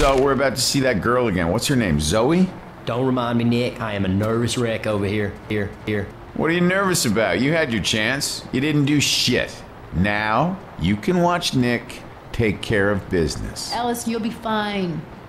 So we're about to see that girl again. What's her name, Zoey? Don't remind me, Nick. I am a nervous wreck over here. Here. What are you nervous about? You had your chance. You didn't do shit. Now, you can watch Nick take care of business. Ellis, you'll be fine.